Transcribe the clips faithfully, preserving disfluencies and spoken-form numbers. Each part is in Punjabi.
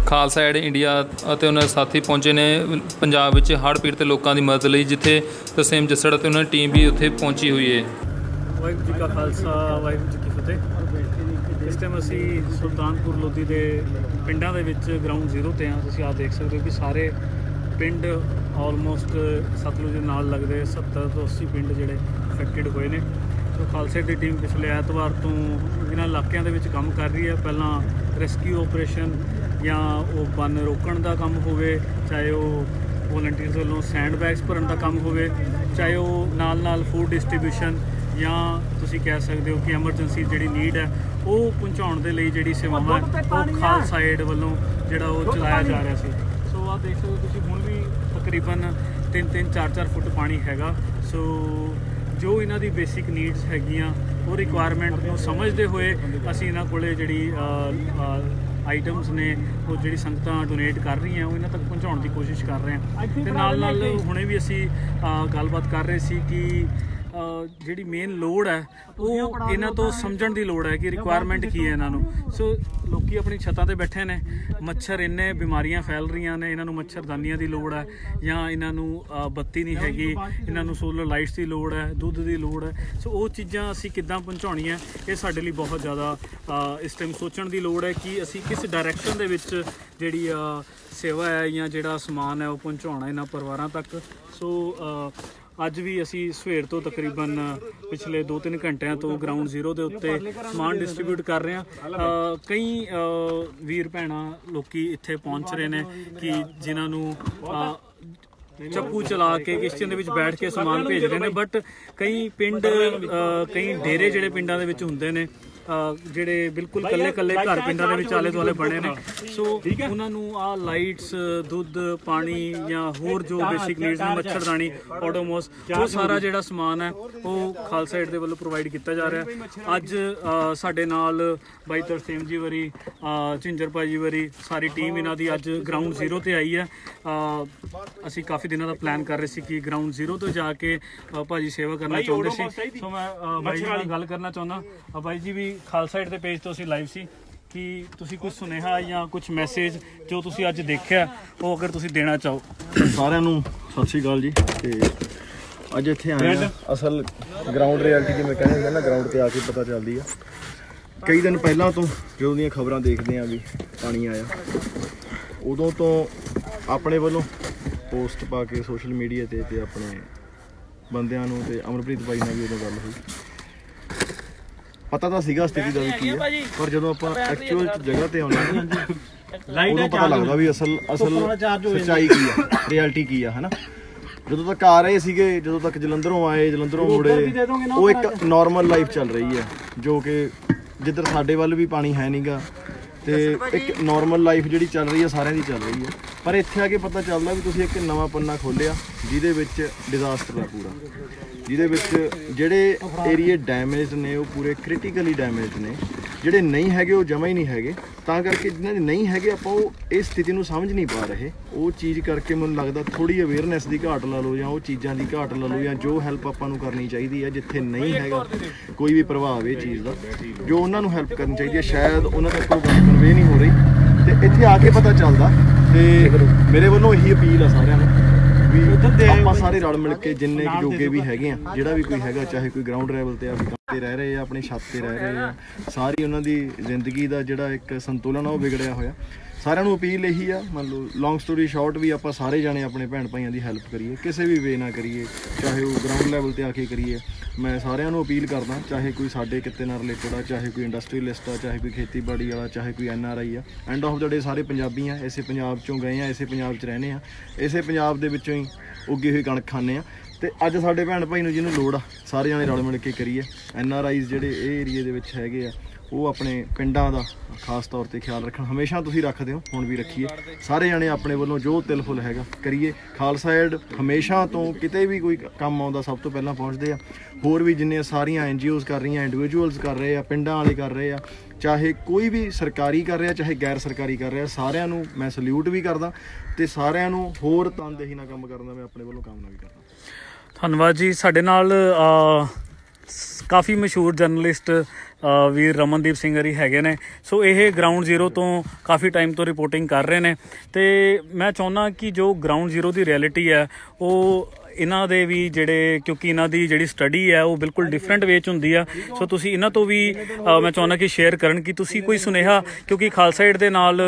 ਖਾਲਸਾ ਏਡ ਇੰਡੀਆ ਅਤੇ ਉਹਨਾਂ ਦੇ ਸਾਥੀ ਪਹੁੰਚੇ ਨੇ ਪੰਜਾਬ ਵਿੱਚ ਹੜ੍ਹ ਪੀੜਤ ਲੋਕਾਂ ਦੀ ਮਦਦ ਲਈ, ਜਿੱਥੇ ਤਰਸੇਮ ਜੱਸੜ ਅਤੇ ਉਹਨਾਂ ਦੀ ਟੀਮ ਵੀ ਉੱਥੇ ਪਹੁੰਚੀ ਹੋਈ ਹੈ। ਵਾਹਿਗੁਰੂ ਜੀ ਕਾ ਖਾਲਸਾ, ਵਾਹਿਗੁਰੂ ਜੀ ਕੀ ਫਤਿਹ। ਇਸ ਟਾਈਮ ਅਸੀਂ ਸੁਲਤਾਨਪੁਰ ਲੋਧੀ ਦੇ ਪਿੰਡਾਂ ਦੇ ਵਿੱਚ ਗਰਾਊਂਡ ਜ਼ੀਰੋ 'ਤੇ ਹਾਂ। ਤੁਸੀਂ ਆਹ ਦੇਖ ਸਕਦੇ ਹੋ ਕਿ ਸਾਰੇ ਪਿੰਡ ਆਲਮੋਸਟ ਸਤਲੁਜ ਦੇ ਨਾਲ ਲੱਗਦੇ ਸੱਤਰ ਤੋਂ ਅੱਸੀ ਪਿੰਡ ਜਿਹੜੇ ਅਫੈਕਟਡ ਹੋਏ ਨੇ। ਸੋ ਖਾਲਸਾ ਦੀ ਟੀਮ ਪਿਛਲੇ ਐਤਵਾਰ ਤੋਂ ਇਹਨਾਂ ਇਲਾਕਿਆਂ ਦੇ ਵਿੱਚ ਕੰਮ ਕਰ ਰਹੀ ਹੈ। ਪਹਿਲਾਂ ਰੈਸਕਿਊ ਆਪਰੇਸ਼ਨ ਜਾਂ ਉਹ ਬੰਨ ਰੋਕਣ ਦਾ ਕੰਮ ਹੋਵੇ, ਚਾਹੇ ਉਹ ਵੋਲੰਟੀਅਰਸ ਵੱਲੋਂ ਸੈਂਡ ਬੈਗਸ ਭਰਨ ਦਾ ਕੰਮ ਹੋਵੇ, ਚਾਹੇ ਉਹ ਨਾਲ ਨਾਲ ਫੂਡ ਡਿਸਟਰੀਬਿਊਸ਼ਨ ਜਾਂ ਤੁਸੀਂ ਕਹਿ ਸਕਦੇ ਹੋ ਕਿ ਐਮਰਜੈਂਸੀ ਜਿਹੜੀ ਨੀਡ ਹੈ ਉਹ ਪਹੁੰਚਾਉਣ ਦੇ ਲਈ ਜਿਹੜੀ ਸੇਵਾਵਾਂ ਉਹ ਖਾਲਸਾ ਏਡ ਵੱਲੋਂ ਜਿਹੜਾ ਉਹ ਚਲਾਇਆ ਜਾ ਰਿਹਾ ਸੀ। ਸੋ ਆਹ ਦੇਖ ਸਕਦੇ ਹੋ ਤੁਸੀਂ, ਹੁਣ ਵੀ ਤਕਰੀਬਨ ਤਿੰਨ ਤਿੰਨ ਚਾਰ ਚਾਰ ਫੁੱਟ ਪਾਣੀ ਹੈਗਾ। ਸੋ ਜੋ ਇਹਨਾਂ ਦੀ ਬੇਸਿਕ ਨੀਡਸ ਹੈਗੀਆਂ ਉਹ ਰਿਕੁਆਇਰਮੈਂਟ ਨੂੰ ਸਮਝਦੇ ਹੋਏ ਅਸੀਂ ਇਹਨਾਂ ਕੋਲ ਜਿਹੜੀ ਆਈਟਮਸ ਨੇ ਉਹ ਜਿਹੜੀ ਸੰਗਤਾਂ ਡੋਨੇਟ ਕਰ ਰਹੀਆਂ ਉਹ ਇਹਨਾਂ ਤੱਕ ਪਹੁੰਚਾਉਣ ਦੀ ਕੋਸ਼ਿਸ਼ ਕਰ ਰਹੇ ਹਾਂ। ਅਤੇ ਨਾਲ ਨਾਲ ਹੁਣੇ ਵੀ ਅਸੀਂ ਗੱਲਬਾਤ ਕਰ ਰਹੇ ਸੀ ਕਿ ਜਿਹੜੀ ਮੇਨ ਲੋੜ ਹੈ ਉਹ ਇਹਨਾਂ ਤੋਂ ਸਮਝਣ ਦੀ ਲੋੜ ਹੈ ਕਿ ਰਿਕੁਆਇਰਮੈਂਟ ਕੀ ਹੈ ਇਹਨਾਂ ਨੂੰ। ਸੋ ਲੋਕੀ ਆਪਣੀ ਛੱਤਾਂ 'ਤੇ ਬੈਠੇ ਨੇ, ਮੱਛਰ ਇੰਨੇ ਬਿਮਾਰੀਆਂ ਫੈਲ ਰਹੀਆਂ ਨੇ, ਇਹਨਾਂ ਨੂੰ ਮੱਛਰਦਾਨੀਆਂ ਦੀ ਲੋੜ ਹੈ ਜਾਂ ਇਹਨਾਂ ਨੂੰ ਬੱਤੀ ਨਹੀਂ ਹੈਗੀ, ਇਹਨਾਂ ਨੂੰ ਸੋਲਰ ਲਾਈਟਸ ਦੀ ਲੋੜ ਹੈ, ਦੁੱਧ ਦੀ ਲੋੜ ਹੈ। ਸੋ ਉਹ ਚੀਜ਼ਾਂ ਅਸੀਂ ਕਿੱਦਾਂ ਪਹੁੰਚਾਉਣੀਆਂ ਇਹ ਸਾਡੇ ਲਈ ਬਹੁਤ ਜ਼ਿਆਦਾ ਇਸ ਟਾਈਮ ਸੋਚਣ ਦੀ ਲੋੜ ਹੈ ਕਿ ਅਸੀਂ ਕਿਸ ਡਾਇਰੈਕਸ਼ਨ ਦੇ ਵਿੱਚ ਜਿਹੜੀ ਸੇਵਾ ਹੈ ਜਾਂ ਜਿਹੜਾ ਸਮਾਨ ਹੈ ਉਹ ਪਹੁੰਚਾਉਣਾ ਇਹਨਾਂ ਪਰਿਵਾਰਾਂ ਤੱਕ। ਸੋ ਅੱਜ ਵੀ ਅਸੀਂ ਸਵੇਰ ਤੋਂ ਤਕਰੀਬਨ ਪਿਛਲੇ ਦੋ ਤਿੰਨ ਘੰਟਿਆਂ ਤੋਂ ਗਰਾਊਂਡ ਜ਼ੀਰੋ ਦੇ ਉੱਤੇ ਸਮਾਨ ਡਿਸਟਰੀਬਿਊਟ ਕਰ ਰਹੇ ਹਾਂ। ਕਈ ਵੀਰ ਭੈਣਾਂ ਲੋਕੀ ਇੱਥੇ ਪਹੁੰਚ ਰਹੇ ਨੇ ਕਿ ਜਿਨ੍ਹਾਂ ਨੂੰ ਚੱਪੂ ਚਲਾ ਕੇ ਕਿਸ਼ਤੀਆਂ ਦੇ ਵਿੱਚ ਬੈਠ ਕੇ ਸਮਾਨ ਭੇਜ ਰਹੇ ਨੇ। ਬਟ ਕਈ ਪਿੰਡ ਕਈ ਡੇਰੇ ਜਿਹੜੇ ਪਿੰਡਾਂ ਦੇ ਵਿੱਚ ਹੁੰਦੇ ਨੇ, ਜਿਹੜੇ ਬਿਲਕੁਲ ਇਕੱਲੇ ਇਕੱਲੇ ਘਰ ਪਿੰਡਾਂ ਦੇ ਵਿੱਚ ਆਲੇ ਦੁਆਲੇ ਬਣੇ ਨੇ। ਸੋ ਉਹਨਾਂ ਨੂੰ ਆਹ ਲਾਈਟਸ, ਦੁੱਧ, ਪਾਣੀ ਜਾਂ ਹੋਰ ਜੋ ਬੇਸਿਕ ਨੀਡਸ ਨੇ, ਮੱਛਰਦਾਨੀ, ਓਡੋਮੋਸ, ਉਹ ਸਾਰਾ ਜਿਹੜਾ ਸਮਾਨ ਹੈ ਉਹ ਖਾਲਸਾ ਏਡ ਦੇ ਵੱਲੋਂ ਪ੍ਰੋਵਾਈਡ ਕੀਤਾ ਜਾ ਰਿਹਾ। ਅੱਜ ਸਾਡੇ ਨਾਲ ਬਾਈ ਤਰਸੇਮ ਜੀ ਵਰੀ, ਝਿੰਜਰ ਭਾਜੀ ਵਰੀ, ਸਾਰੀ ਟੀਮ ਇਹਨਾਂ ਦੀ ਅੱਜ ਗਰਾਊਂਡ ਜ਼ੀਰੋ 'ਤੇ ਆਈ ਹੈ। ਅਸੀਂ ਕਾਫੀ ਦਿਨਾਂ ਦਾ ਪਲਾਨ ਕਰ ਰਹੇ ਸੀ ਕਿ ਗਰਾਊਂਡ ਜ਼ੀਰੋ ਤੋਂ ਜਾ ਕੇ ਭਾਜੀ ਸੇਵਾ ਕਰਨਾ ਚਾਹੁੰਦੇ ਸੀ। ਸੋ ਮੈਂ ਬਾਈ ਜੀ ਨਾਲ ਗੱਲ ਕਰਨਾ ਚਾਹੁੰਦਾ। ਬਾਈ ਜੀ ਵੀ ਖਾਲਸਾ ਏਡ ਦੇ ਪੇਜ ਤੋਂ ਅਸੀਂ ਲਾਈਵ ਸੀ, ਕਿ ਤੁਸੀਂ ਕੁਝ ਸੁਨੇਹਾ ਜਾਂ ਕੁਝ ਮੈਸੇਜ ਜੋ ਤੁਸੀਂ ਅੱਜ ਦੇਖਿਆ ਉਹ ਅਗਰ ਤੁਸੀਂ ਦੇਣਾ ਚਾਹੋ। ਸਾਰਿਆਂ ਨੂੰ ਸਤਿ ਸ਼੍ਰੀ ਅਕਾਲ ਜੀ। ਤੇ ਅੱਜ ਇੱਥੇ ਆਏ ਹਾਂ, ਅਸਲ ਗਰਾਊਂਡ ਰਿਐਲਿਟੀ ਜਿਵੇਂ ਕਹਿੰਦੇ ਹੁੰਦੇ ਨਾ, ਗਰਾਊਂਡ 'ਤੇ ਆ ਕੇ ਪਤਾ ਚੱਲਦੀ ਆ। ਕਈ ਦਿਨ ਪਹਿਲਾਂ ਤੋਂ ਜਦੋਂ ਦੀਆਂ ਖਬਰਾਂ ਦੇਖਦੇ ਹਾਂ ਵੀ ਪਾਣੀ ਆਇਆ, ਉਦੋਂ ਤੋਂ ਆਪਣੇ ਵੱਲੋਂ ਪੋਸਟ ਪਾ ਕੇ ਸੋਸ਼ਲ ਮੀਡੀਆ 'ਤੇ ਤੇ ਆਪਣੇ ਬੰਦਿਆਂ ਨੂੰ, ਤੇ ਅਮਰਪ੍ਰੀਤ ਬਾਈ ਨਾਲ ਵੀ ਉਦੋਂ ਗੱਲ ਹੋਈ। ਪਤਾ ਤਾਂ ਸੀਗਾ ਸਥਿਤੀ ਦਾ ਵੀ ਕੀ ਹੈ, ਪਰ ਜਦੋਂ ਆਪਾਂ ਐਕਚੁਅਲ ਜਗ੍ਹਾ 'ਤੇ ਆਉਂਦੇ ਹਾਂ ਉਦੋਂ ਪਤਾ ਲੱਗਦਾ ਵੀ ਅਸਲ ਅਸਲ ਸੱਚਾਈ ਕੀ ਆ, ਰਿਐਲਿਟੀ ਕੀ ਆ, ਹੈ ਨਾ। ਜਦੋਂ ਤੱਕ ਆ ਰਹੇ ਸੀਗੇ, ਜਦੋਂ ਤੱਕ ਜਲੰਧਰੋਂ ਆਏ, ਜਲੰਧਰੋਂ ਮੁੜੇ, ਉਹ ਇੱਕ ਨੋਰਮਲ ਲਾਈਫ ਚੱਲ ਰਹੀ ਹੈ, ਜੋ ਕਿ ਜਿੱਧਰ ਸਾਡੇ ਵੱਲ ਵੀ ਪਾਣੀ ਹੈ ਨਹੀਂ ਗਾ, ਤੇ ਇੱਕ ਨੋਰਮਲ ਲਾਈਫ ਜਿਹੜੀ ਚੱਲ ਰਹੀ ਹੈ ਸਾਰਿਆਂ ਦੀ ਚੱਲ ਰਹੀ ਹੈ। ਪਰ ਇੱਥੇ ਆ ਕੇ ਪਤਾ ਚੱਲਦਾ ਵੀ ਤੁਸੀਂ ਇੱਕ ਨਵਾਂ ਪੰਨਾ ਖੋਲ੍ਹਿਆ ਜਿਹਦੇ ਵਿੱਚ ਡਿਜ਼ਾਸਟਰ ਆ ਪੂਰਾ, ਜਿਹਦੇ ਵਿੱਚ ਜਿਹੜੇ ਏਰੀਏ ਡੈਮੇਜ ਨੇ ਉਹ ਪੂਰੇ ਕ੍ਰਿਟੀਕਲੀ ਡੈਮੇਜ ਨੇ, ਜਿਹੜੇ ਨਹੀਂ ਹੈਗੇ ਉਹ ਜਮਾ ਹੀ ਨਹੀਂ ਹੈਗੇ। ਤਾਂ ਕਰਕੇ ਜਿਹਨਾਂ ਦੇ ਨਹੀਂ ਹੈਗੇ ਆਪਾਂ ਉਹ ਇਸ ਸਥਿਤੀ ਨੂੰ ਸਮਝ ਨਹੀਂ ਪਾ ਰਹੇ। ਉਹ ਚੀਜ਼ ਕਰਕੇ ਮੈਨੂੰ ਲੱਗਦਾ ਥੋੜ੍ਹੀ ਅਵੇਅਰਨੈਸ ਦੀ ਘਾਟ ਲਾ ਲਓ, ਜਾਂ ਉਹ ਚੀਜ਼ਾਂ ਦੀ ਘਾਟ ਲਾ ਲਓ, ਜਾਂ ਜੋ ਹੈਲਪ ਆਪਾਂ ਨੂੰ ਕਰਨੀ ਚਾਹੀਦੀ ਹੈ ਜਿੱਥੇ ਨਹੀਂ ਹੈਗਾ ਕੋਈ ਵੀ ਪ੍ਰਭਾਵ ਇਹ ਚੀਜ਼ ਦਾ, ਜੋ ਉਹਨਾਂ ਨੂੰ ਹੈਲਪ ਕਰਨੀ ਚਾਹੀਦੀ ਹੈ, ਸ਼ਾਇਦ ਉਹਨਾਂ ਤੱਕ ਕੋਈ ਗੱਲ ਕਨਵੇ ਨਹੀਂ ਹੋ ਰਹੀ। ਤੇ ਇੱਥੇ ਆ ਕੇ ਪਤਾ ਚੱਲਦਾ। ਤੇ ਮੇਰੇ ਵੱਲੋਂ ਇਹੀ ਅਪੀਲ ਆ ਸਾਰਿਆਂ ਨੂੰ ਵੀ ਆਪਾਂ ਸਾਰੇ ਰਲ ਮਿਲ ਕੇ ਜਿੰਨੇ ਕੁ ਜੋਗੇ ਵੀ ਹੈਗੇ ਆ, ਜਿਹੜਾ ਵੀ ਕੋਈ ਹੈਗਾ, ਚਾਹੇ ਕੋਈ ਗਰਾਊਂਡ ਲੈਵਲ 'ਤੇ ਆ, ਕੰਮ 'ਤੇ ਰਹਿ ਰਹੇ ਆ, ਆਪਣੀ ਛੱਤ 'ਤੇ ਰਹਿ ਰਹੇ ਆ, ਸਾਰੀ ਉਹਨਾਂ ਦੀ ਜ਼ਿੰਦਗੀ ਦਾ ਜਿਹੜਾ ਇੱਕ ਸੰਤੁਲਨ ਆ ਉਹ ਵਿਗੜਿਆ ਹੋਇਆ। ਸਾਰਿਆਂ ਨੂੰ ਅਪੀਲ ਇਹੀ ਆ, ਮੰਨ ਲਓ ਲੌਂਗ ਸਟੋਰੀ ਸ਼ਾਰਟ, ਵੀ ਆਪਾਂ ਸਾਰੇ ਜਾਣੇ ਆਪਣੇ ਭੈਣ ਭਾਈਆਂ ਦੀ ਹੈਲਪ ਕਰੀਏ, ਕਿਸੇ ਵੀ ਵੇ ਨਾਲ ਕਰੀਏ, ਚਾਹੇ ਉਹ ਗਰਾਊਂਡ ਲੈਵਲ 'ਤੇ ਆ ਕੇ ਕਰੀਏ। ਮੈਂ ਸਾਰਿਆਂ ਨੂੰ ਅਪੀਲ ਕਰਦਾ, ਚਾਹੇ ਕੋਈ ਸਾਡੇ ਕਿੱਤੇ ਨਾਲ ਰਿਲੇਟਡ ਆ, ਚਾਹੇ ਕੋਈ ਇੰਡਸਟਰੀਅਲਿਸਟ ਆ, ਚਾਹੇ ਕੋਈ ਖੇਤੀਬਾੜੀ ਵਾਲਾ, ਚਾਹੇ ਕੋਈ ਐਨ ਆਰ ਆਈ ਆ। ਐਂਡ ਆਫ ਦਾ ਡੇ ਸਾਰੇ ਪੰਜਾਬੀ ਆ, ਇਸੇ ਪੰਜਾਬ 'ਚੋਂ ਗਏ ਆ, ਇਸੇ ਪੰਜਾਬ 'ਚ ਰਹਿੰਦੇ ਆ, ਇਸੇ ਪੰਜਾਬ ਦੇ ਵਿੱਚੋਂ ਹੀ ਉੱਗੀ ਹੋਈ ਕਣਕ ਖਾਂਦੇ ਆ। ਤੇ ਅੱਜ ਸਾਡੇ ਭੈਣ ਭਾਈ ਨੂੰ ਜਿਹਨੂੰ ਲੋੜ ਆ, ਸਾਰੇ ਜਾਣੇ ਰਲ ਮਿਲ ਕੇ ਕਰੀਏ। ਐਨ ਆਰ ਆਈਜ਼ ਜਿਹੜੇ ਇਹ ਏਰੀਏ ਦੇ ਵਿੱਚ ਹੈਗੇ ਆ, ਉਹ ਆਪਣੇ ਪਿੰਡਾਂ ਦਾ ਖਾਸ ਤੌਰ 'ਤੇ ਖਿਆਲ ਰੱਖਣ। ਹਮੇਸ਼ਾ ਤੁਸੀਂ ਰੱਖਦੇ ਹੋ, ਹੁਣ ਵੀ ਰੱਖੀਏ। ਸਾਰੇ ਜਾਣੇ ਆਪਣੇ ਵੱਲੋਂ ਜੋ ਤਿਲ ਫੁੱਲ ਹੈਗਾ ਕਰੀਏ। ਖਾਲਸਾ ਏਡ ਹਮੇਸ਼ਾ ਤੋਂ ਕਿਤੇ ਵੀ ਕੋਈ ਕੰਮ ਆਉਂਦਾ ਸਭ ਤੋਂ ਪਹਿਲਾਂ ਪਹੁੰਚਦੇ ਆ। ਹੋਰ ਵੀ ਜਿੰਨੀਆਂ ਸਾਰੀਆਂ ਐਨ ਜੀ ਓਜ਼ ਕਰ ਰਹੀਆਂ, ਇੰਡੀਵਿਜੂਅਲਸ ਕਰ ਰਹੇ ਆ, ਪਿੰਡਾਂ ਵਾਲੇ ਕਰ ਰਹੇ ਆ, ਚਾਹੇ ਕੋਈ ਵੀ ਸਰਕਾਰੀ ਕਰ ਰਿਹਾ, ਚਾਹੇ ਗੈਰ ਸਰਕਾਰੀ ਕਰ ਰਿਹਾ, ਸਾਰਿਆਂ ਨੂੰ ਮੈਂ ਸਲਿਊਟ ਵੀ ਕਰਦਾ ਤੇ ਸਾਰਿਆਂ ਨੂੰ ਹੋਰ ਤਨਦੇਹੀ ਨਾਲ ਕੰਮ ਕਰਨ ਦਾ ਮੈਂ ਆਪਣੇ ਵੱਲੋਂ ਕਾਮਨਾ ਵੀ ਕਰਦਾ। ਧੰਨਵਾਦ ਜੀ। ਸਾਡੇ ਨਾਲ ਕਾफ़ी ਮਸ਼ਹੂਰ ਜਰਨਲਿਸਟ ਵੀਰ ਰਮਨਦੀਪ ਸਿੰਘ ਹਰੀ ਹੈਗੇ ਨੇ। ਸੋ ਇਹ ਗਰਾਊਂਡ ਜ਼ੀਰੋ ਤੋਂ ਕਾफ़ੀ ਟਾਈਮ ਤੋਂ ਰਿਪੋਰਟਿੰਗ ਕਰ ਰਹੇ ਨੇ ਤੇ ਮੈਂ ਚਾਹੁੰਦਾ ਕਿ ਜੋ ਗਰਾਊਂਡ ਜ਼ੀਰੋ ਦੀ ਰਿਐਲਿਟੀ ਹੈ ਉਹ ਇਹਨਾਂ ਦੇ ਵੀ ਜਿਹੜੇ, ਕਿਉਂਕਿ ਇਹਨਾਂ ਦੀ ਜਿਹੜੀ ਸਟੱਡੀ ਹੈ ਉਹ ਬਿਲਕੁਲ ਡਿਫਰੈਂਟ ਵੇ 'ਚ ਹੁੰਦੀ ਆ। ਸੋ ਤੁਸੀਂ ਇਹਨਾਂ ਤੋਂ ਵੀ ਮੈਂ ਚਾਹੁੰਦਾ ਕਿ ਸ਼ੇਅਰ ਕਰਨ ਕਿ ਤੁਸੀਂ ਕੋਈ ਸੁਨੇਹਾ, ਕਿਉਂਕਿ ਖਾਲਸਾ ਏਡ ਦੇ ਨਾਲ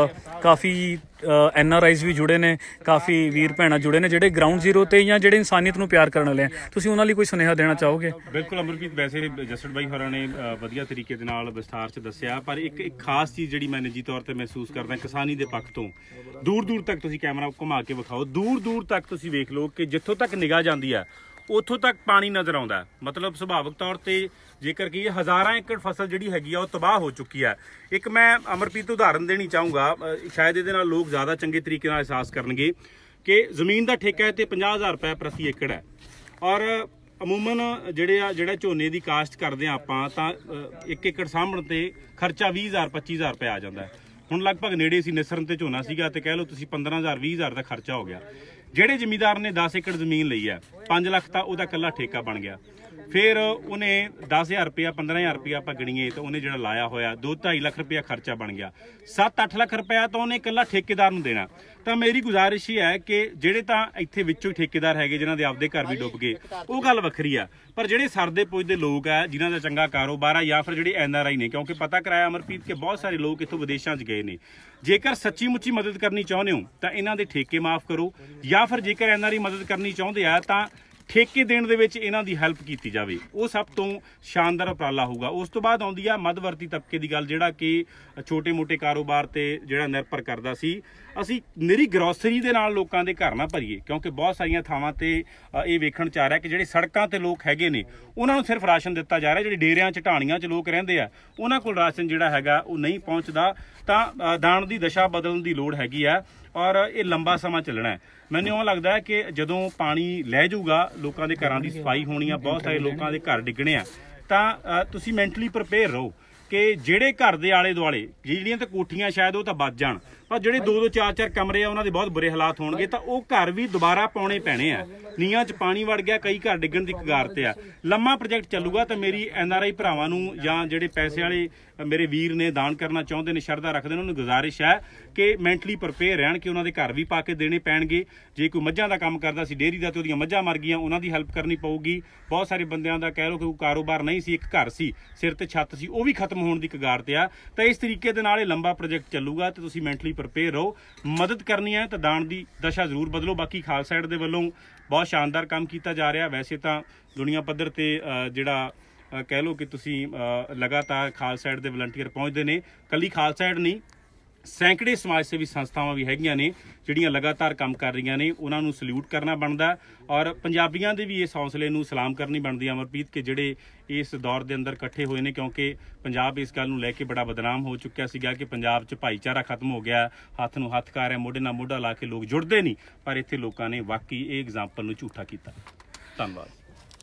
ਕਾफ़ੀ ਐਨ ਆਰ ਆਈਜ਼ ਵੀ ਜੁੜੇ ਨੇ, ਕਾफ़ੀ ਵੀਰ ਭੈਣਾਂ ਜੁੜੇ ਨੇ ਜਿਹੜੇ ਗਰਾਊਂਡ ਜ਼ੀਰੋ ਤੇ ਜਾਂ ਜਿਹੜੇ ਇਨਸਾਨੀਅਤ ਨੂੰ ਪਿਆਰ ਕਰਨ ਵਾਲੇ ਆ। ਤੁਸੀਂ ਉਹਨਾਂ ਲਈ ਕੋਈ ਸੁਨੇਹਾ ਦੇਣਾ ਚਾਹੋਗੇ? ਬਿਲਕੁਲ ਅਮਰਪ੍ਰੀਤ, ਵੈਸੇ ਜਸੜ ਬਾਈ ਹੋਰਾਂ ਨੇ ਵਧੀਆ ਤਰੀਕੇ ਦੇ ਨਾਲ ਵਿਸਥਾਰ 'ਚ ਦੱਸਿਆ, ਪਰ ਇੱਕ ਇੱਕ ਖਾਸ ਚੀਜ਼ ਜਿਹੜੀ ਮੈਂ ਨਿੱਜੀ ਤੌਰ ਤੇ ਮਹਿਸੂਸ ਕਰਦਾ ਕਿਸਾਨੀ ਦੇ ਪੱਖ ਤੋਂ, ਦੂਰ ਦੂਰ ਤੱਕ ਤੁਸੀਂ ਕੈਮਰਾ ਘੁਮਾ ਕੇ ਵਿਖਾਓ, ਦੂਰ ਦੂਰ ਤੱਕ ਤੁਸੀਂ ਵੇਖ ਲਓ ਕਿ ਜਿੱਥੋਂ ਤੱਕ ਨਿਗਾਹ ਜਾਂਦੀ ਹੈ ਉੱਥੋਂ ਤੱਕ ਪਾਣੀ ਨਜ਼ਰ ਆਉਂਦਾ। ਮਤਲਬ ਸੁਭਾਵਿਕ ਤੌਰ ਤੇ ਜੇਕਰ ਕਿ ਹਜ਼ਾਰਾਂ ਏਕੜ ਫਸਲ ਜਿਹੜੀ ਹੈਗੀ ਆ ਉਹ ਤਬਾਹ ਹੋ ਚੁੱਕੀ ਹੈ। ਇੱਕ ਮੈਂ ਅਮਰਪ੍ਰੀਤ ਉਦਾਹਰਨ ਦੇਣੀ ਚਾਹੂੰਗਾ, ਸ਼ਾਇਦ ਇਹਦੇ ਨਾਲ ਲੋਕ ਜ਼ਿਆਦਾ ਚੰਗੇ ਤਰੀਕੇ ਨਾਲ ਅਹਿਸਾਸ ਕਰਨਗੇ ਕਿ ਜ਼ਮੀਨ ਦਾ ਠੇਕਾ ਹੈ ਤੇ ਪੰਜਾਹ ਹਜ਼ਾਰ ਰੁਪਏ ਪ੍ਰਤੀ ਏਕੜ ਹੈ, ਔਰ ਅਮੂਮਨ ਜਿਹੜੇ ਆ ਜਿਹੜਾ ਝੋਨੇ ਦੀ ਕਾਸ਼ਤ ਕਰਦੇ ਆ ਆਪਾਂ ਤਾਂ ਇੱਕ ਏਕੜ ਸਾਂਭਣ ਤੇ ਖਰਚਾ ਵੀਹ ਹਜ਼ਾਰ ਪੱਚੀ ਹਜ਼ਾਰ ਰੁਪਏ ਆ ਜਾਂਦਾ। ਹੁਣ ਲਗਭਗ ਨੇੜੇ ਸੀ ਨਿਸਰਨ ਤੇ ਝੋਨਾ ਸੀਗਾ ਤੇ ਕਹਿ ਲਓ ਤੁਸੀਂ ਪੰਦਰਾਂ ਹਜ਼ਾਰ ਵੀਹ ਹਜ਼ਾਰ ਦਾ ਖਰਚਾ ਹੋ ਗਿਆ। ਜਿਹੜੇ ਜ਼ਿਮੀਦਾਰ ਨੇ ਦਸ ਏਕੜ ਜ਼ਮੀਨ ਲਈ ਹੈ, ਪੰਜ ਲੱਖ ਤਾਂ ਉਹਦਾ ਇਕੱਲਾ ਠੇਕਾ ਬਣ ਗਿਆ। ਫਿਰ ਉਹਨੇ ਦਸ ਹਜ਼ਾਰ ਰੁਪਇਆ ਪੰਦਰਾਂ ਹਜ਼ਾਰ ਰੁਪਇਆ ਆਪਾਂ ਗਣੀਏ ਤਾਂ ਉਹਨੇ ਜਿਹੜਾ ਲਾਇਆ ਹੋਇਆ ਦੋ ਢਾਈ ਲੱਖ ਰੁਪਇਆ ਖਰਚਾ ਬਣ ਗਿਆ। ਸੱਤ ਅੱਠ ਲੱਖ ਰੁਪਇਆ ਤਾਂ ਉਹਨੇ ਇਕੱਲਾ ਠੇਕੇਦਾਰ ਨੂੰ ਦੇਣਾ। ਤਾਂ ਮੇਰੀ ਗੁਜ਼ਾਰਿਸ਼ ਹੀ ਹੈ ਕਿ ਜਿਹੜੇ ਤਾਂ ਇੱਥੇ ਵਿੱਚੋਂ ਹੀ ਠੇਕੇਦਾਰ ਹੈਗੇ ਜਿਨ੍ਹਾਂ ਦੇ ਆਪਦੇ ਘਰ ਵੀ ਡੁੱਬ ਗਏ ਉਹ ਗੱਲ ਵੱਖਰੀ ਆ, ਪਰ ਜਿਹੜੇ ਸਰਦੇ ਪੁੱਜਦੇ ਲੋਕ ਆ ਜਿਨ੍ਹਾਂ ਦਾ ਚੰਗਾ ਕਾਰੋਬਾਰ ਆ ਜਾਂ ਫਿਰ ਜਿਹੜੇ ਐਨ ਆਰ ਆਈ ਨੇ, ਕਿਉਂਕਿ ਪਤਾ ਕਰਾਇਆ ਅਮਰਪ੍ਰੀਤ ਕਿ ਬਹੁਤ ਸਾਰੇ ਲੋਕ ਇੱਥੋਂ ਵਿਦੇਸ਼ਾਂ 'ਚ ਗਏ ਨੇ, ਜੇਕਰ ਸੱਚੀ ਮੁੱਚੀ ਮਦਦ ਕਰਨੀ ਚਾਹੁੰਦੇ ਹੋ ਤਾਂ ਇਹਨਾਂ ਦੇ ਠੇਕੇ ਮਾਫ ਕਰੋ, ਜਾਂ ਫਿਰ ਜੇਕਰ ਐਨ ਆਰ ਆਈ ਮਦਦ ਕਰਨੀ ਚਾਹੁੰਦੇ ਆ ਤਾਂ ਠੇਕੇ ਦੇਣ ਦੇ ਵਿੱਚ ਇਹਨਾਂ ਦੀ ਹੈਲਪ ਕੀਤੀ ਜਾਵੇ। ਉਹ ਸਭ ਤੋਂ ਸ਼ਾਨਦਾਰ ਉਪਰਾਲਾ ਹੋਊਗਾ। ਉਸ ਤੋਂ ਬਾਅਦ ਆਉਂਦੀ ਆ ਮੱਧਵਰਤੀ ਤਬਕੇ ਦੀ ਗੱਲ, ਜਿਹੜਾ ਕਿ ਛੋਟੇ ਮੋਟੇ ਕਾਰੋਬਾਰ ਤੇ ਜਿਹੜਾ ਨਿਰਭਰ ਕਰਦਾ ਸੀ। ਅਸੀਂ ਨਿਰੀ ਗਰੋਸਰੀ ਦੇ ਨਾਲ ਲੋਕਾਂ ਦੇ ਘਰ ਨਾ ਭਰੀਏ, ਕਿਉਂਕਿ ਬਹੁਤ ਸਾਰੀਆਂ ਥਾਵਾਂ ਤੇ ਇਹ ਵੇਖਣ ਚ ਆ ਰਿਹਾ ਕਿ ਜਿਹੜੇ ਸੜਕਾਂ ਤੇ ਲੋਕ ਹੈਗੇ ਨੇ ਉਹਨਾਂ ਨੂੰ ਸਿਰਫ ਰਾਸ਼ਨ ਦਿੱਤਾ ਜਾ ਰਿਹਾ, ਜਿਹੜੇ ਡੇਰਿਆਂ ਚ ਢਾਣੀਆਂ ਚ ਲੋਕ ਰਹਿੰਦੇ ਆ ਉਹਨਾਂ ਕੋਲ ਰਾਸ਼ਨ ਜਿਹੜਾ ਹੈਗਾ ਉਹ ਨਹੀਂ ਪਹੁੰਚਦਾ। ਤਾਂ ਦਾਨ ਦੀ ਦਸ਼ਾ ਬਦਲਣ ਦੀ ਲੋੜ ਹੈਗੀ ਆ ਔਰ ਇਹ ਲੰਬਾ ਸਮਾਂ ਚੱਲਣਾ ਹੈ। ਮੈਨੂੰ ਇਉਂ ਲੱਗਦਾ ਹੈ ਕਿ ਜਦੋਂ ਪਾਣੀ ਲੈ ਜਾਊਗਾ, ਲੋਕਾਂ ਦੇ ਘਰਾਂ ਦੀ ਸਫਾਈ ਹੋਣੀ ਆ, ਬਹੁਤ ਸਾਰੇ ਲੋਕਾਂ ਦੇ ਘਰ ਡਿੱਗਣੇ ਆ, ਤਾਂ ਤੁਸੀਂ ਮੈਂਟਲੀ ਪ੍ਰਿਪੇਅਰ ਰਹੋ ਕਿ ਜਿਹੜੇ ਘਰ ਦੇ ਆਲੇ ਦੁਆਲੇ ਜਿਹੜੀਆਂ ਤਾਂ ਕੋਠੀਆਂ ਸ਼ਾਇਦ ਉਹ ਤਾਂ ਬਚ ਜਾਣ, ਪਰ ਜਿਹੜੇ ਦੋ ਦੋ ਚਾਰ ਚਾਰ ਕਮਰੇ ਆ ਉਹਨਾਂ ਦੇ ਬਹੁਤ ਬੁਰੇ ਹਾਲਾਤ ਹੋਣਗੇ, ਤਾਂ ਉਹ ਘਰ ਵੀ ਦੁਬਾਰਾ ਪਾਉਣੇ ਪੈਣੇ ਆ। ਨੀਹਾਂ 'ਚ ਪਾਣੀ ਵੜ ਗਿਆ, ਕਈ ਘਰ ਡਿੱਗਣ ਦੀ ਕਗਾਰ ਤੇ ਆ। ਲੰਮਾ ਪ੍ਰੋਜੈਕਟ ਚੱਲੂਗਾ ਤਾਂ ਮੇਰੀ ਐਨ ਆਰ ਆਈ ਭਰਾਵਾਂ ਨੂੰ ਜਾਂ ਜਿਹੜੇ ਪੈਸੇ ਵਾਲੇ ਮੇਰੇ ਵੀਰ ਨੇ ਦਾਨ ਕਰਨਾ ਚਾਹੁੰਦੇ ਨੇ, ਸ਼ਰਧਾ ਰੱਖਦੇ ਨੇ, ਉਹਨਾਂ ਨੂੰ ਗੁਜ਼ਾਰਿਸ਼ ਹੈ ਕਿ ਮੈਂਟਲੀ ਪ੍ਰਿਪੇਅਰ ਰਹਿਣ ਕਿ ਉਹਨਾਂ ਦੇ ਘਰ ਵੀ ਪਾ ਕੇ ਦੇਣੇ ਪੈਣਗੇ। ਜੇ ਕੋਈ ਮੱਝਾਂ ਦਾ ਕੰਮ ਕਰਦਾ ਸੀ ਡੇਅਰੀ ਦਾ ਤੇ ਉਹਦੀਆਂ ਮੱਝਾਂ ਮਰ ਗਈਆਂ, ਉਹਨਾਂ ਦੀ ਹੈਲਪ ਕਰਨੀ ਪਊਗੀ। ਬਹੁਤ ਸਾਰੇ ਬੰਦਿਆਂ ਦਾ ਕਹਿ ਲਓ ਕਿ ਕੋਈ ਕਾਰੋਬਾਰ ਨਹੀਂ ਸੀ, ਇੱਕ ਘਰ ਸੀ, ਸਿਰ ਤੇ ਛੱਤ ਸੀ, ਉਹ ਵੀ ਖਤਮ ਹੋਣ ਦੀ ਕਗਾਰ ਤੇ ਆ। ਤਾਂ ਇਸ ਤਰੀਕੇ ਦੇ ਨਾਲ ਇਹ ਲੰਬਾ ਪ੍ਰੋਜੈਕਟ ਚੱਲੂਗਾ ਤੇ ਤੁਸੀਂ ਮੈਂਟਲੀ ਪ੍ਰਿਪੇਅਰ ਰਹੋ। ਮਦਦ ਕਰਨੀ ਹੈ ਤਾਂ ਦਾਨ ਦੀ ਦਸ਼ਾ ਜ਼ਰੂਰ ਬਦਲੋ। ਬਾਕੀ ਖਾਲਸਾ ਏਡ ਦੇ ਵੱਲੋਂ ਬਹੁਤ ਸ਼ਾਨਦਾਰ ਕੰਮ ਕੀਤਾ ਜਾ ਰਿਹਾ। ਵੈਸੇ ਤਾਂ ਦੁਨੀਆ ਪੱਧਰ ਤੇ ਜਿਹੜਾ ਕਹਿ ਲਓ ਕਿ ਤੁਸੀਂ ਲਗਾਤਾਰ ਖਾਲਸਾ ਏਡ ਦੇ ਵਲੰਟੀਅਰ ਪਹੁੰਚਦੇ ਨੇ। ਕੱਲੀ ਖਾਲਸਾ ਏਡ ਨਹੀਂ, ਸੈਂਕੜੇ ਸਮਾਜ ਸੇਵੀ ਸੰਸਥਾਵਾਂ ਵੀ ਹੈਗੀਆਂ ਨੇ ਜਿਹੜੀਆਂ ਲਗਾਤਾਰ ਕੰਮ ਕਰ ਰਹੀਆਂ ਨੇ, ਉਹਨਾਂ ਨੂੰ ਸਲੂਟ ਕਰਨਾ ਬਣਦਾ ਔਰ ਪੰਜਾਬੀਆਂ ਦੇ ਵੀ ਇਸ ਹੌਸਲੇ ਨੂੰ ਸਲਾਮ ਕਰਨੀ ਬਣਦੀ ਹੈ ਅਮਰਪ੍ਰੀਤ ਕਿ ਜਿਹੜੇ ਇਸ ਦੌਰ ਦੇ ਅੰਦਰ ਇਕੱਠੇ ਹੋਏ ਨੇ, ਕਿਉਂਕਿ ਪੰਜਾਬ ਇਸ ਗੱਲ ਨੂੰ ਲੈ ਕੇ ਬੜਾ ਬਦਨਾਮ ਹੋ ਚੁੱਕਿਆ ਸੀਗਾ ਕਿ ਪੰਜਾਬ 'ਚ ਭਾਈਚਾਰਾ ਖਤਮ ਹੋ ਗਿਆ, ਹੱਥ ਨੂੰ ਹੱਥ ਕਰ ਰਿਹਾ, ਮੋਢੇ ਨਾਲ ਮੋਢਾ ਲਾ ਕੇ ਲੋਕ ਜੁੜਦੇ ਨਹੀਂ, ਪਰ ਇੱਥੇ ਲੋਕਾਂ ਨੇ ਵਾਕਈ ਇਹ ਐਗਜ਼ਾਮਪਲ ਨੂੰ ਝੂਠਾ ਕੀਤਾ। ਧੰਨਵਾਦ।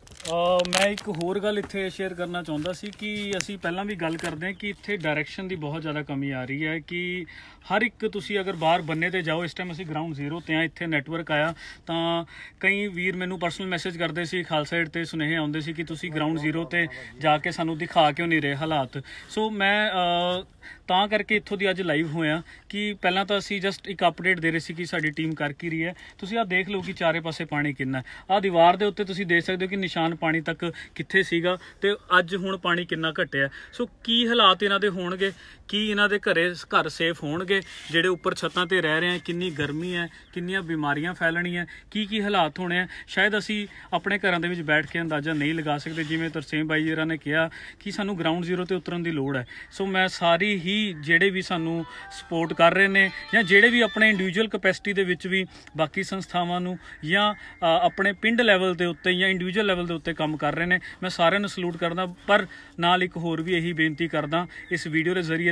ਮੈਂ ਇੱਕ ਹੋਰ ਗੱਲ ਇੱਥੇ ਸ਼ੇਅਰ ਕਰਨਾ ਚਾਹੁੰਦਾ ਸੀ ਕਿ ਅਸੀਂ ਪਹਿਲਾਂ ਵੀ ਗੱਲ ਕਰਦੇ ਹਾਂ ਕਿ ਇੱਥੇ ਡਾਇਰੈਕਸ਼ਨ ਦੀ ਬਹੁਤ ਜ਼ਿਆਦਾ ਕਮੀ ਆ ਰਹੀ ਹੈ ਕਿ ਹਰ ਇੱਕ ਤੁਸੀਂ ਅਗਰ ਬਾਹਰ ਬੰਨੇ ਤੇ ਜਾਓ, ਇਸ ਟਾਈਮ ਅਸੀਂ ਗਰਾਊਂਡ ਜ਼ੀਰੋ ਤੇ ਆ, ਇੱਥੇ ਨੈਟਵਰਕ ਆਇਆ ਤਾਂ ਕਈ ਵੀਰ ਮੈਨੂੰ ਪਰਸਨਲ ਮੈਸੇਜ ਕਰਦੇ ਸੀ, ਖਾਲਸਾ ਏਡ ਤੇ ਸੁਨੇਹੇ ਆਉਂਦੇ ਸੀ ਕਿ ਤੁਸੀਂ ਗਰਾਊਂਡ ਜ਼ੀਰੋ ਤੇ ਜਾ ਕੇ ਸਾਨੂੰ ਦਿਖਾ ਕਿਉਂ ਨਹੀਂ ਰਹੇ ਹਾਲਾਤ। ਸੋ ਮੈਂ ਤਾਂ ਕਰਕੇ ਇੱਥੋਂ ਦੀ ਅੱਜ ਲਾਈਵ ਹੋਇਆ ਕਿ ਪਹਿਲਾਂ ਤਾਂ ਅਸੀਂ ਜਸਟ ਇੱਕ ਅਪਡੇਟ ਦੇ ਰਹੇ ਸੀ ਕਿ ਸਾਡੀ ਟੀਮ ਕਰ ਕੀ ਰਹੀ ਹੈ। ਤੁਸੀਂ ਆਹ ਦੇਖ ਲਓ ਕਿ ਚਾਰੇ ਪਾਸੇ ਪਾਣੀ ਕਿੰਨਾ, ਆਹ ਦੀਵਾਰ ਦੇ ਉੱਤੇ ਤੁਸੀਂ ਦੇਖ ਸਕਦੇ ਹੋ ਕਿ ਨਿਸ਼ਾਨ ਪਾਣੀ ਤੱਕ ਕਿੱਥੇ ਸੀਗਾ ਤੇ ਅੱਜ ਹੁਣ ਪਾਣੀ ਕਿੰਨਾ ਘਟਿਆ। ਸੋ ਕੀ ਹਾਲਾਤ ਇਹਨਾਂ ਦੇ ਹੋਣਗੇ, ਕੀ ਇਹਨਾਂ ਦੇ ਘਰੇ ਘਰ ਸੇਫ ਹੋਣਗੇ ਜਿਹੜੇ ਉੱਪਰ ਛੱਤਾਂ ਤੇ ਰਹਿ ਰਹੇ ਆ, ਕਿੰਨੀ ਗਰਮੀ ਹੈ, ਕਿੰਨੀਆਂ ਬਿਮਾਰੀਆਂ ਫੈਲਣੀਆਂ, ਕੀ ਕੀ ਹਾਲਾਤ ਹੋਣੇ ਆ, ਸ਼ਾਇਦ ਅਸੀਂ ਆਪਣੇ ਘਰਾਂ ਦੇ ਵਿੱਚ ਬੈਠ ਕੇ ਅੰਦਾਜ਼ਾ ਨਹੀਂ ਲਗਾ ਸਕਦੇ। ਜਿਵੇਂ ਤਰਸੇਮ ਬਾਈ ਜੀਰਾਂ ਨੇ ਕਿਹਾ ਕਿ ਸਾਨੂੰ ਗਰਾਊਂਡ ਜ਼ੀਰੋ ਤੇ ਉਤਰਨ ਦੀ ਲੋੜ ਹੈ। ਸੋ ਮੈਂ ਸਾਰੀ ਹੀ ਜਿਹੜੇ ਵੀ ਸਾਨੂੰ ਸਪੋਰਟ ਕਰ ਰਹੇ ਨੇ ਜਾਂ ਜਿਹੜੇ ਵੀ ਆਪਣੇ ਇੰਡੀਵਿਜੂਅਲ ਕਪੈਸਿਟੀ ਦੇ ਵਿੱਚ ਵੀ ਬਾਕੀ ਸੰਸਥਾਵਾਂ ਨੂੰ ਜਾਂ ਆਪਣੇ ਪਿੰਡ ਲੈਵਲ ਦੇ ਉੱਤੇ ਜਾਂ ਇੰਡੀਵਿਜੂਅਲ ਲੈਵਲ ਦੇ ਉੱਤੇ ਕੰਮ ਕਰ ਰਹੇ ਨੇ, ਮੈਂ ਸਾਰਿਆਂ ਨੂੰ ਸਲੂਟ ਕਰਦਾ। ਪਰ ਨਾਲ ਇੱਕ ਹੋਰ ਵੀ ਇਹੀ ਬੇਨਤੀ ਕਰਦਾ, ਇਸ ਵੀਡੀਓ ਦੇ ਜ਼ਰੀਏ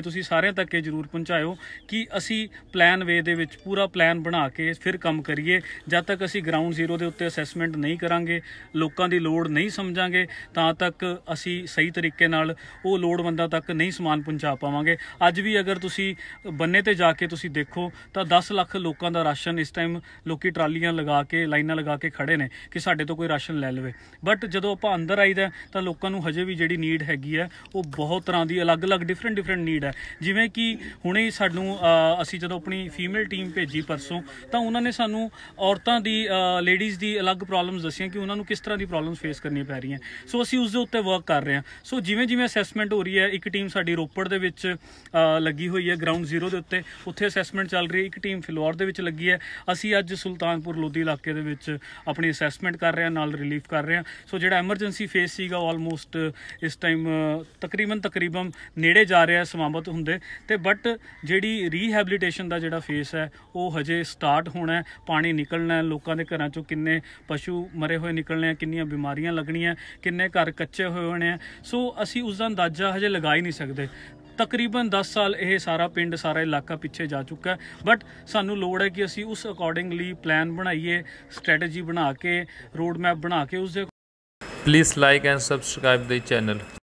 ਤੁਸੀਂ ਸਾਰਿਆਂ ਤੱਕ ਇਹ ਜ਼ਰੂਰ ਪਹੁੰਚਾਇਓ ਕਿ ਅਸੀਂ ਪਲਾਨ ਵੇ ਦੇ ਵਿੱਚ ਪੂਰਾ ਪਲਾਨ ਬਣਾ ਕੇ ਫਿਰ ਕੰਮ ਕਰੀਏ। ਜਦ ਤੱਕ ਅਸੀਂ ਗਰਾਊਂਡ ਜ਼ੀਰੋ ਦੇ ਉੱਤੇ ਅਸੈਸਮੈਂਟ ਨਹੀਂ ਕਰਾਂਗੇ, ਲੋਕਾਂ ਦੀ ਲੋੜ ਨਹੀਂ ਸਮਝਾਂਗੇ, ਤਾਂ ਤੱਕ ਅਸੀਂ ਸਹੀ ਤਰੀਕੇ ਨਾਲ ਉਹ ਲੋੜਵੰਦਾਂ ਤੱਕ ਨਹੀਂ ਸਮਾਨ ਪਹੁੰਚਾ ਪਾਵਾਂਗੇ। ਅੱਜ ਵੀ ਅਗਰ ਤੁਸੀਂ ਬੰਨੇ ਤੇ ਜਾ ਕੇ ਤੁਸੀਂ ਦੇਖੋ ਤਾਂ ਦਸ ਲੱਖ ਲੋਕਾਂ ਦਾ ਰਾਸ਼ਨ ਇਸ ਟਾਈਮ ਲੋਕੀ ਟਰਾਲੀਆਂ ਲਗਾ ਕੇ ਲਾਈਨਾਂ ਲਗਾ ਕੇ ਖੜੇ ਨੇ ਕਿ ਸਾਡੇ ਤੋਂ ਕੋਈ ਰਾਸ਼ਨ ਲੈ ਲਵੇ। ਬਟ ਜਦੋਂ ਆਪਾਂ ਅੰਦਰ ਆਈਦਾ ਤਾਂ ਲੋਕਾਂ ਨੂੰ ਹਜੇ ਵੀ ਜਿਹੜੀ ਨੀਡ ਹੈਗੀ ਹੈ ਉਹ ਬਹੁਤ ਤਰ੍ਹਾਂ ਦੀ ਅਲੱਗ-ਅਲੱਗ ਡਿਫਰੈਂਟ ਡਿਫਰੈਂਟ ਨੀਡ ਹੈ। ਜਿਵੇਂ ਕਿ ਹੁਣੇ ਹੀ ਸਾਨੂੰ ਅਸੀਂ ਜਦੋਂ ਆਪਣੀ ਫੀਮੇਲ ਟੀਮ ਭੇਜੀ ਪਰਸੋਂ ਤਾਂ ਉਹਨਾਂ ਨੇ ਸਾਨੂੰ ਔਰਤਾਂ ਦੀ ਲੇਡੀਜ਼ ਦੀ ਅਲੱਗ ਪ੍ਰੋਬਲਮਸ ਦੱਸੀਆਂ ਕਿ ਉਹਨਾਂ ਨੂੰ ਕਿਸ ਤਰ੍ਹਾਂ ਦੀ ਪ੍ਰੋਬਲਮਸ ਫੇਸ ਕਰਨੀਆਂ ਪੈ ਰਹੀਆਂ। ਸੋ ਅਸੀਂ ਉਸ ਦੇ ਉੱਤੇ ਵਰਕ ਕਰ ਰਹੇ ਹਾਂ। ਸੋ ਜਿਵੇਂ ਜਿਵੇਂ ਅਸੈਸਮੈਂਟ ਹੋ ਰਹੀ ਹੈ, ਇੱਕ ਟੀਮ ਸਾਡੀ ਰੋਪੜ ਦੇ ਵਿੱਚ ਲੱਗੀ ਹੋਈ ਹੈ ਗਰਾਊਂਡ ਜ਼ੀਰੋ ਦੇ ਉੱਤੇ, ਉੱਥੇ ਅਸੈਸਮੈਂਟ ਚੱਲ ਰਹੀ ਹੈ। ਇੱਕ ਟੀਮ ਫਿਲੌਰ ਦੇ ਵਿੱਚ ਲੱਗੀ ਹੈ। ਅਸੀਂ ਅੱਜ ਸੁਲਤਾਨਪੁਰ ਲੋਧੀ ਇਲਾਕੇ ਦੇ ਵਿੱਚ ਆਪਣੀ ਅਸੈਸਮੈਂਟ ਕਰ ਰਹੇ ਹਾਂ, ਨਾਲ ਰਿਲੀਫ ਕਰ ਰਹੇ ਹਾਂ। ਸੋ ਜਿਹੜਾ ਐਮਰਜੈਂਸੀ ਫੇਸ ਸੀਗਾ ਉਹ ਆਲਮੋਸਟ ਇਸ ਟਾਈਮ ਤਕਰੀਬਨ ਤਕਰੀਬਨ ਨੇੜੇ ਜਾ ਰਿਹਾ ਸਮਾਪਤ ਹੁੰਦੇ ਤੇ ਬਟ ਜਿਹੜੀ ਰੀਹੈਬਲੀਟੇਸ਼ਨ ਦਾ ਜਿਹੜਾ ਫੇਸ ਹੈ ਉਹ ਹਜੇ ਸਟਾਰਟ ਹੋਣਾ। ਪਾਣੀ ਨਿਕਲਣਾ, ਲੋਕਾਂ ਦੇ ਘਰਾਂ ਚੋਂ ਕਿੰਨੇ ਪਸ਼ੂ ਮਰੇ ਹੋਏ ਨਿਕਲਣੇ ਆ, ਕਿੰਨੀਆਂ ਬਿਮਾਰੀਆਂ ਲੱਗਣੀਆਂ, ਕਿੰਨੇ ਘਰ ਕੱਚੇ ਹੋਏ ਹੋਣੇ ਆ। ਸੋ ਅਸੀਂ ਉਸ ਦਾ ਅੰਦਾਜ਼ਾ ਹਜੇ ਲਗਾ ਹੀ ਨਹੀਂ ਸਕਦੇ। ਤਕਰੀਬਨ ਦਸ ਸਾਲ ਇਹ ਸਾਰਾ ਪਿੰਡ ਸਾਰਾ ਇਲਾਕਾ ਪਿੱਛੇ ਜਾ ਚੁੱਕਾ ਹੈ, ਬਟ ਸਾਨੂੰ ਲੋੜ ਹੈ ਕਿ ਅਸੀਂ ਉਸ ਅਕੋਰਡਿੰਗਲੀ ਪਲਾਨ ਬਣਾਈਏ, ਸਟ੍ਰੈਟਜੀ ਬਣਾ ਕੇ, ਰੋਡ ਮੈਪ ਬਣਾ ਕੇ ਉਸ ਦੇ Please like and subscribe the channel.